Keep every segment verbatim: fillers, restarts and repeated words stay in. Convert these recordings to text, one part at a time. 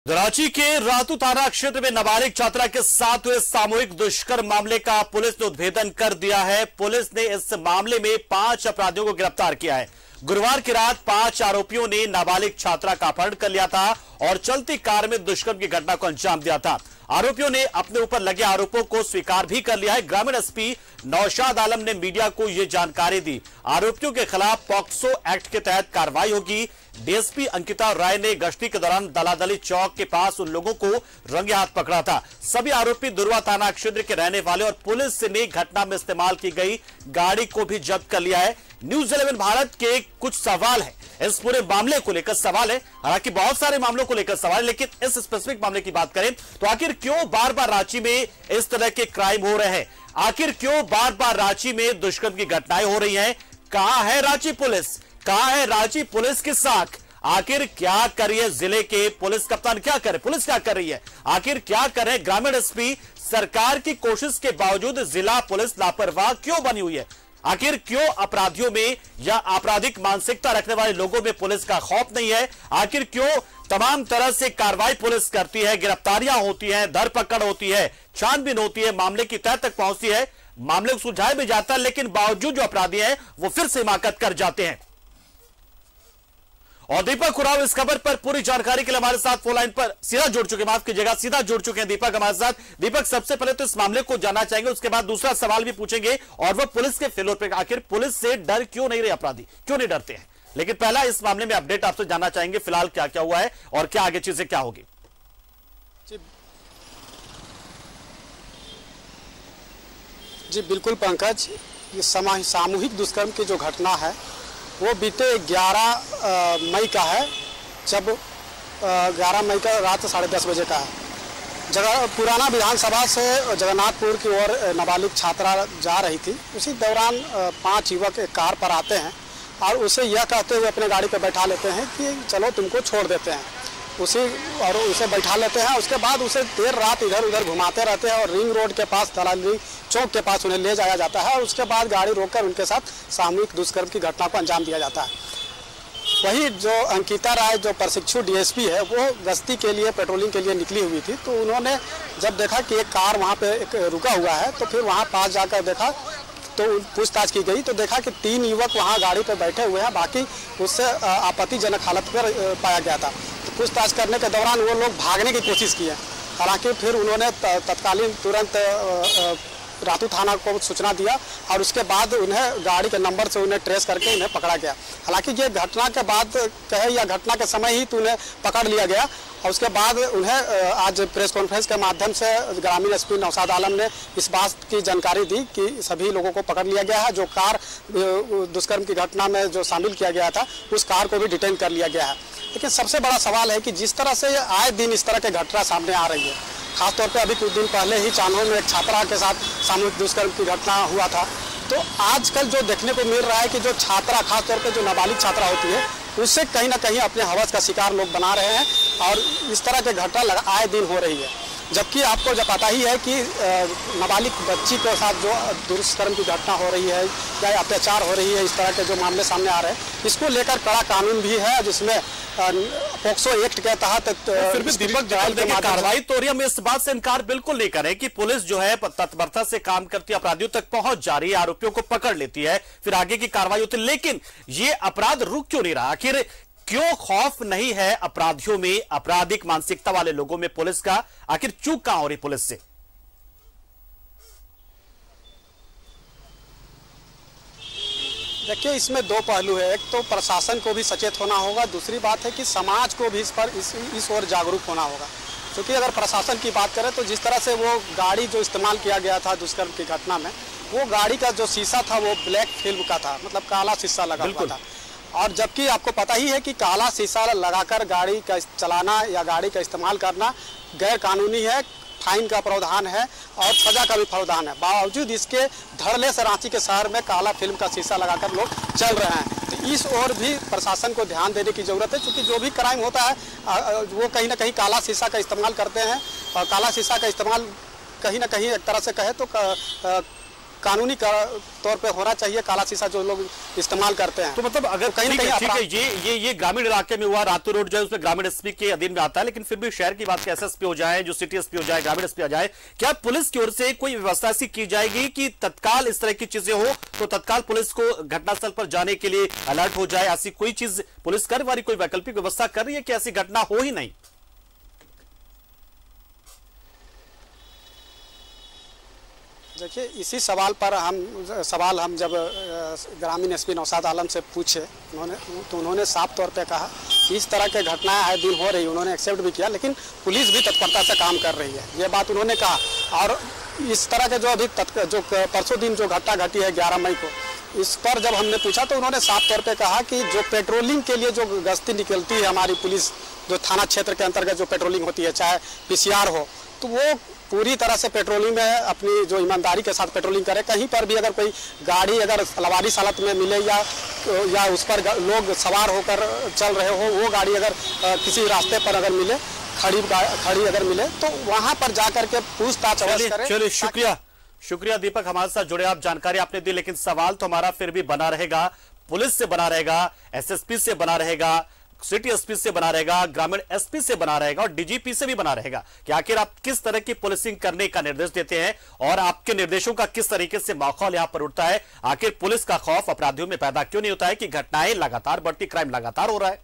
रांची के रातू थाना क्षेत्र में नाबालिग छात्रा के साथ हुए सामूहिक दुष्कर्म मामले का पुलिस ने उद्भेदन कर दिया है। पुलिस ने इस मामले में पांच अपराधियों को गिरफ्तार किया है। गुरुवार की रात पांच आरोपियों ने नाबालिग छात्रा का अपहरण कर लिया था और चलती कार में दुष्कर्म की घटना को अंजाम दिया था। आरोपियों ने अपने ऊपर लगे आरोपों को स्वीकार भी कर लिया है। ग्रामीण एसपी नौशाद आलम ने मीडिया को यह जानकारी दी। आरोपियों के खिलाफ पॉक्सो एक्ट के तहत कार्रवाई होगी। डीएसपी अंकिता राय ने गश्ती के दौरान दलादली चौक के पास उन लोगों को रंगे हाथ पकड़ा था। सभी आरोपी दुर्वा थाना क्षेत्र के रहने वाले और पुलिस ने घटना में इस्तेमाल की गई गाड़ी को भी जब्त कर लिया है। न्यूज इलेवन भारत के कुछ सवाल है, इस पूरे मामले को लेकर सवाल है। हालांकि बहुत सारे मामलों को लेकर सवाल है, लेकिन इस स्पेसिफिक मामले की बात करें तो आखिर क्यों बार बार रांची में इस तरह के क्राइम हो रहे हैं? आखिर क्यों बार बार रांची में दुष्कर्म की घटनाएं हो रही हैं? कहां है रांची पुलिस? कहां है रांची पुलिस की साख? आखिर क्या कर रही है जिले के पुलिस कप्तान? क्या करे पुलिस? क्या कर रही है? आखिर क्या करे ग्रामीण एसपी? सरकार की कोशिश के बावजूद जिला पुलिस लापरवाह क्यों बनी हुई है? आखिर क्यों अपराधियों में या आपराधिक मानसिकता रखने वाले लोगों में पुलिस का खौफ नहीं है? आखिर क्यों तमाम तरह से कार्रवाई पुलिस करती है, गिरफ्तारियां होती हैं, धरपकड़ होती है, छानबीन होती है, मामले की तह तक पहुंचती है, मामले को सुलझाया भी जाता है, लेकिन बावजूद जो अपराधी हैं वो फिर से हिमाकत कर जाते हैं। और दीपक उरांव इस खबर पर पूरी जानकारी के लिए हमारे साथ फोन लाइन पर सीधा जुड़ चुके माफ कीजिएगा सीधा जुड़ चुके हैं दीपक हमारे साथ। दीपक, सबसे पहले तो इस मामले को जानना चाहेंगे, उसके बाद दूसरा सवाल भी पूछेंगे और वो पुलिस के फेलोर पे आखिर पुलिस से डर क्यों नहीं रहे अपराधी, क्यों नहीं डरते हैं? लेकिन पहला इस मामले में अपडेट आपसे जानना चाहेंगे, फिलहाल क्या क्या हुआ है और क्या आगे चीजें क्या होगी? जी, जी बिल्कुल पंकज, ये सामूहिक दुष्कर्म की जो घटना है वो बीते ग्यारह मई का है, जब ग्यारह मई का रात साढ़े दस बजे का है। जगह पुराना विधानसभा से जगन्नाथपुर की ओर नाबालिग छात्रा जा रही थी। उसी दौरान पांच युवक एक कार पर आते हैं और उसे यह कहते हुए अपने गाड़ी पर बैठा लेते हैं कि चलो तुमको छोड़ देते हैं, उसी और उसे बैठा लेते हैं। उसके बाद उसे देर रात इधर उधर घुमाते रहते हैं और रिंग रोड के पास, दलाली चौक के पास उन्हें ले जाया जाता है और उसके बाद गाड़ी रोककर उनके साथ सामूहिक दुष्कर्म की घटना को अंजाम दिया जाता है। वही जो अंकिता राय जो प्रशिक्षु डीएसपी है, वो गश्ती के लिए, पेट्रोलिंग के लिए निकली हुई थी। तो उन्होंने जब देखा कि एक कार वहाँ पे एक रुका हुआ है, तो फिर वहाँ पास जाकर देखा तो पूछताछ की गई तो देखा कि तीन युवक वहाँ गाड़ी पर बैठे हुए हैं, बाकी उससे आपत्तिजनक हालत पर पाया गया था। तो पूछताछ करने के दौरान वो लोग भागने की कोशिश की है। हालांकि फिर उन्होंने तत्कालीन तुरंत रातू थाना को सूचना दिया और उसके बाद उन्हें गाड़ी के नंबर से उन्हें ट्रेस करके उन्हें पकड़ा गया। हालांकि ये घटना के बाद कहे या घटना के समय ही तो उन्हें पकड़ लिया गया और उसके बाद उन्हें आज प्रेस कॉन्फ्रेंस के माध्यम से ग्रामीण एसपी नौशाद आलम ने इस बात की जानकारी दी कि सभी लोगों को पकड़ लिया गया है। जो कार दुष्कर्म की घटना में जो शामिल किया गया था, उस कार को भी डिटेन कर लिया गया है। लेकिन सबसे बड़ा सवाल है कि जिस तरह से आए दिन इस तरह की घटना सामने आ रही है, खासतौर पे अभी कुछ दिन पहले ही चांदोद में एक छात्रा के साथ सामूहिक दुष्कर्म की घटना हुआ था। तो आजकल जो देखने को मिल रहा है कि जो छात्रा, खासतौर पे जो नाबालिग छात्रा होती है, उससे कहीं ना कहीं अपने हवस का शिकार लोग बना रहे हैं और इस तरह की घटना आए दिन हो रही है। जबकि आपको जब पता ही है कि नाबालिग बच्ची के साथ जो दुष्कर्म की घटना हो रही है या अत्याचार हो रही है, इस तरह के जो मामले सामने आ रहे हैं, इसको लेकर कड़ा कानून भी है जिसमें पॉक्सो एक्ट के तहत फिर भी दीपक कार्रवाई तो रही है। हम इस बात से इनकार बिल्कुल नहीं करें कि पुलिस जो है तत्परता से काम करती है, अपराधियों तक पहुंच जा रही है, आरोपियों को पकड़ लेती है, फिर आगे की कार्रवाई होती है। लेकिन ये अपराध रुक क्यों नहीं रहा? आखिर क्यों खौफ नहीं है अपराधियों में, आपराधिक मानसिकता वाले लोगों में पुलिस का? आखिर चूक कहां हो रही पुलिस से? देखिए, इसमें दो पहलू है। एक तो प्रशासन को भी सचेत होना होगा, दूसरी बात है कि समाज को भी इस पर इस इस ओर जागरूक होना होगा। क्योंकि अगर प्रशासन की बात करें तो जिस तरह से वो गाड़ी जो इस्तेमाल किया गया था दुष्कर्म की घटना में, वो गाड़ी का जो शीशा था वो ब्लैक फिल्म का था, मतलब काला शीशा लगा हुआ था। और जबकि आपको पता ही है कि काला शीशा लगाकर गाड़ी का चलाना या गाड़ी का इस्तेमाल करना गैर कानूनी है, फाइन का प्रावधान है और सजा का भी प्रावधान है। बावजूद इसके धड़ल्ले से रांची के शहर में काला फिल्म का शीशा लगाकर लोग चल रहे हैं। तो इस ओर भी प्रशासन को ध्यान देने की जरूरत है, क्योंकि जो भी क्राइम होता है वो कहीं ना कहीं काला शीशा का इस्तेमाल करते हैं। और काला शीशा का इस्तेमाल कहीं ना कहीं एक तरह से कहे तो कानूनी तौर पे होना चाहिए काला शीशा जो लोग इस्तेमाल करते हैं। तो मतलब अगर कहीं ना कहीं ठीक है, ये ये ये ग्रामीण इलाके में हुआ, रातू रोड जो है उसमें ग्रामीण एसपी के अधीन में आता है, लेकिन फिर भी शहर की बात एसएसपी हो जाए, जो सिटी एसपी हो जाए, ग्रामीण एसपी आ जाए, क्या पुलिस की ओर से कोई व्यवस्था ऐसी की जाएगी कि तत्काल इस तरह की चीजें हो तो तत्काल पुलिस को घटनास्थल पर जाने के लिए अलर्ट हो जाए? ऐसी कोई चीज पुलिस कर वाली कोई वैकल्पिक व्यवस्था कर रही है कि ऐसी घटना हो ही नहीं? देखिए, इसी सवाल पर हम सवाल हम जब ग्रामीण एसपी नौशाद आलम से पूछे, उन्होंने तो उन्होंने साफ तौर पे कहा कि इस तरह के घटनाएं आए दिन हो रही, उन्होंने एक्सेप्ट भी किया, लेकिन पुलिस भी तत्परता से काम कर रही है, ये बात उन्होंने कहा। और इस तरह के जो अभी जो परसों दिन जो घटना घटी है ग्यारह मई को, इस पर जब हमने पूछा तो उन्होंने साफ तौर पे कहा कि जो पेट्रोलिंग के लिए जो गश्ती निकलती है हमारी पुलिस, जो थाना क्षेत्र के अंतर्गत जो पेट्रोलिंग होती है, चाहे पीसीआर हो, तो वो पूरी तरह से पेट्रोलिंग में अपनी जो ईमानदारी के साथ पेट्रोलिंग करे। कहीं पर भी अगर कोई गाड़ी अगर लवारिस हालत में मिले या या उस पर लोग सवार होकर चल रहे हो, वो गाड़ी अगर किसी रास्ते पर अगर मिले, खड़ी खड़ी अगर मिले, तो वहां पर जाकर के पूछताछ अवश्य करें। चलिए, शुक्रिया शुक्रिया दीपक, हमारे साथ जुड़े, आप जानकारी आपने दी, लेकिन सवाल तो हमारा फिर भी बना रहेगा, पुलिस से बना रहेगा, एसएसपी से बना रहेगा, सिटी एसपी से बना रहेगा, ग्रामीण एसपी से बना रहेगा और डीजीपी से भी बना रहेगा कि आखिर आप किस तरह की पुलिसिंग करने का निर्देश देते हैं और आपके निर्देशों का किस तरीके से माहौल यहां पर उठता है। आखिर पुलिस का खौफ अपराधियों में पैदा क्यों नहीं होता है कि घटनाएं लगातार बढ़ती, क्राइम लगातार हो रहा है।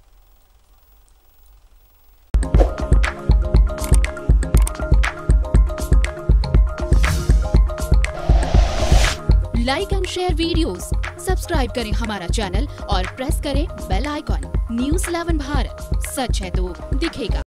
Like and share videos, subscribe करें हमारा चैनल और प्रेस करें bell icon. News eleven Bharat, सच है तो दिखेगा।